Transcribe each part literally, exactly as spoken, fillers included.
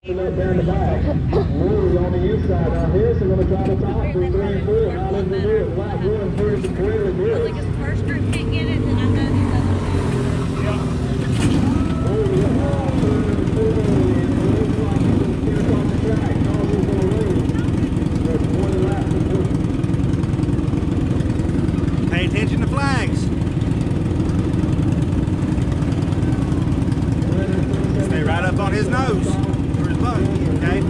Down the back. Moore on the inside. Now Harrison going to try to top for three and four. Not able to do it. Lap one, Harrison clearly did. Like his first group can't get it, then I know these other two. Yeah. Oh, yeah. Looks like he's going to step off the track. Causes going to lose. There's one lap to do. Pay attention to flags. Stay right up on his nose. Or his butt, okay?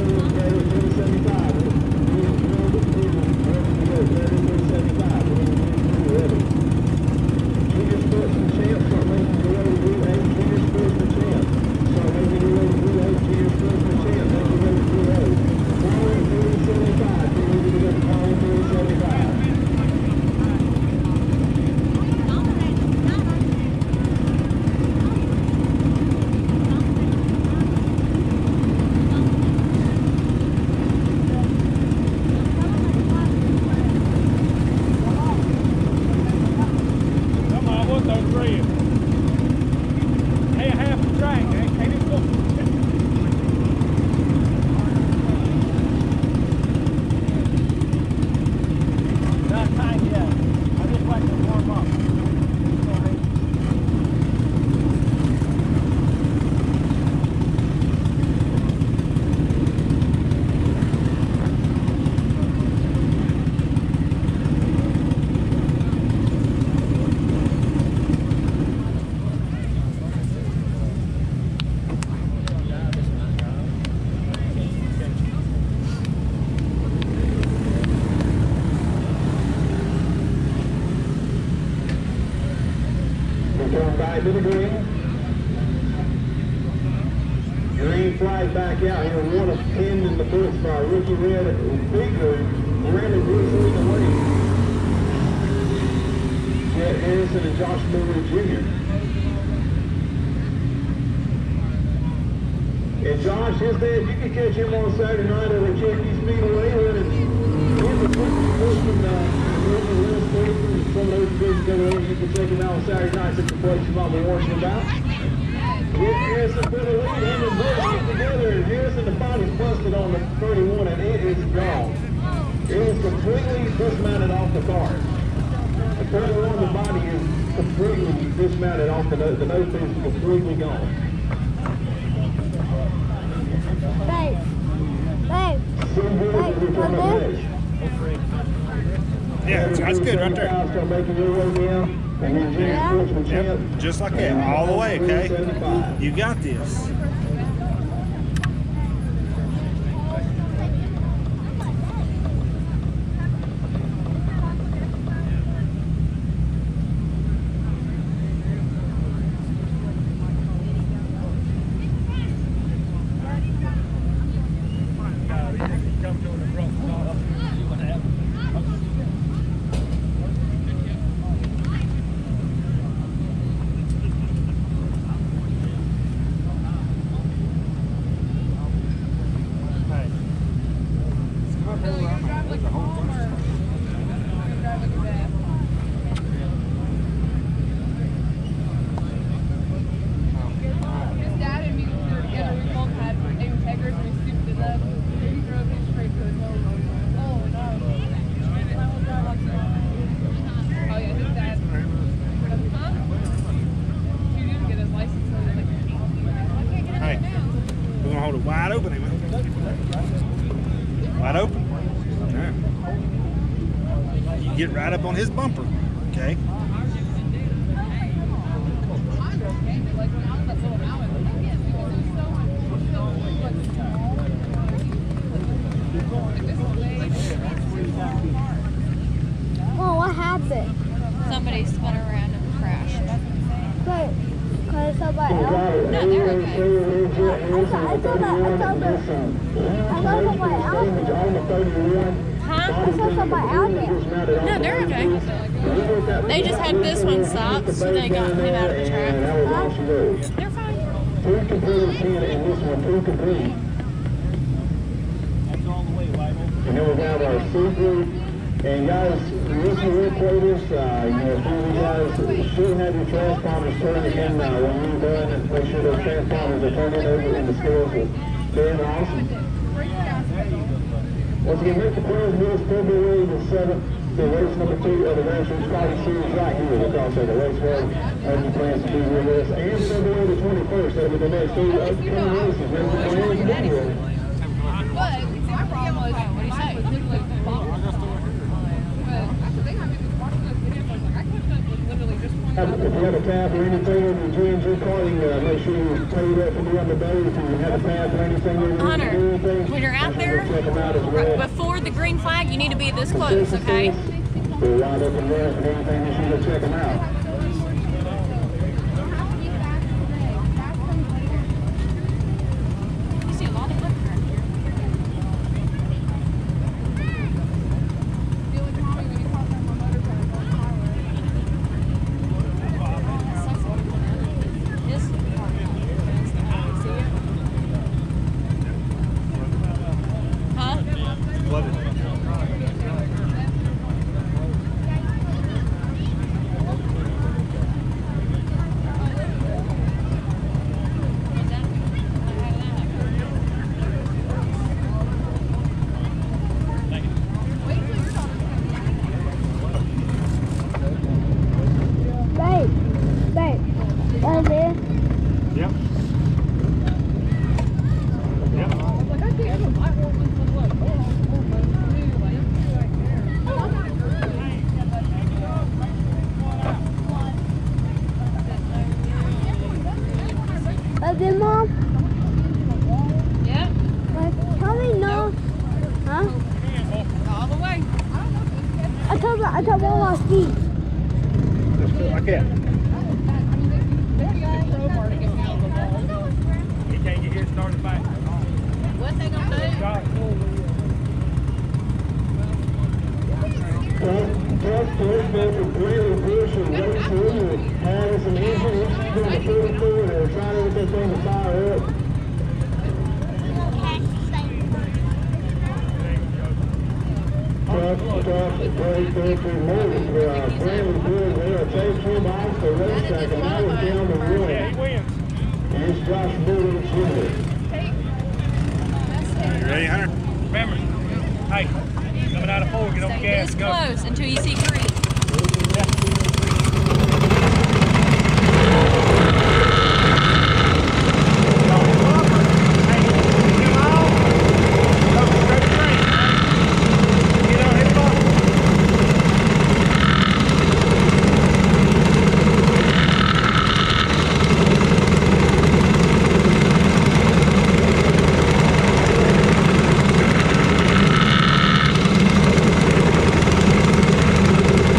To the green. Green flag back out here. One of pinned in the books by Ricky Red Beaker. Brandon Bruce in the lead. Jet Harrison and Josh Miller Junior And Josh, his dad, you can catch him on Saturday night over at Cherokee Speedway. Running he's a pushing uh, some of those bigs go in. You can check him out on Saturday nights at the place you might be watching about. Harrison for the lead. Him and Bush get together. And Harrison, the body's busted on the thirty-one, and it is gone. It was completely dismounted off the car. The thirty-one, the body is completely dismounted off the nose. The nose piece is completely gone. Babe. Babe. Babe. Yeah, that's good right there. Yep, just like that, all the way, okay? You got this. Wide open, amen. Wide open. Yeah. You get right up on his bumper, okay? Oh, what happened? Somebody spun around and crashed. But, cause somebody else. No, they're okay. I saw, I saw that, I saw the, I saw somebody out there. Huh? I saw somebody out there. No, they're okay. They just had this one stopped, so they got him out of the track. Huh? They're fine. Two complete and this one, two complete. And then we have our C group. And guys, listen real close. Uh, you know, if you guys should have your transponders turned in uh, when you're done, make sure those transponders are turned over in the scales with Very awesome. Once again, Mister Players Mills, February the seventh, the race number two of the Racers Party Series right here. We'll also the race road as you plan to be with us. And February the twenty-first, that'll be the next two upcoming races. Mister Players Mills. But my problem was, what do you say? If you have a tab or anything in your G and G car, you uh, make sure you pay that for me on the day. If you have a tab or anything, you Hunter, do anything, when you're out there, check them out as well. before the green flag, you need to be this close, okay? They're wide open there and anything, you should go check them out. You see a lot of liquor out here. Huh? What is it? Babe, babe, right there. Yep. Yep. Right there, Mom. Yep. Like, tell me no. Huh? All the way. I told her, I told her my speed. Just do it like that. He can't get here started back. What they gonna do? Well, just first man for Brandon Bush and Ray Taylor has an engine issue on the thirty-four. They're trying to get that thing to fire up. Tough, tough, great victory. Morgan, uh, Brandon Bush, they'll take him off the racetrack and now we're down the Yeah, road. he wins. Here's Josh Morgan Junior You ready, Hunter? Remember, hey, coming out of four, get on the Stay gas, this go. close until you see green. Thank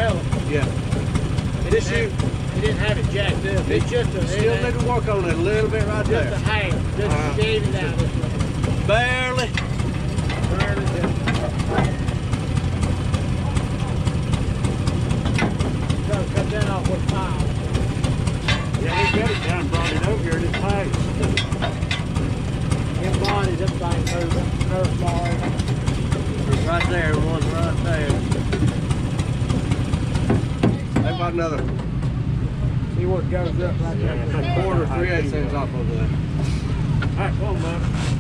trailer. Yeah. He This didn't you, have- He didn't have it jacked up. It's just a, still need to work on it a little bit right just there. a half. Just Uh-huh. shave it out this way. Barely. Barely just. Gotta cut that off with a file. Yeah, he got it down, brought it over here in his pipes. Them bodies, them things hurt. Nerve bars. Right there, one right there. How about another See what goes up right there. quarter, three eighths inches off of that? All right, come on, man.